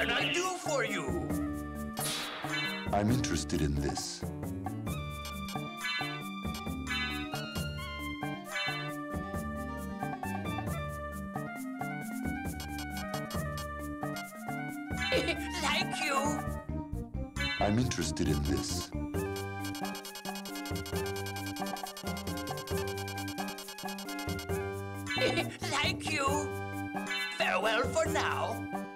can I do for you? I'm interested in this. Thank you. I'm interested in this. Thank you. Farewell for now.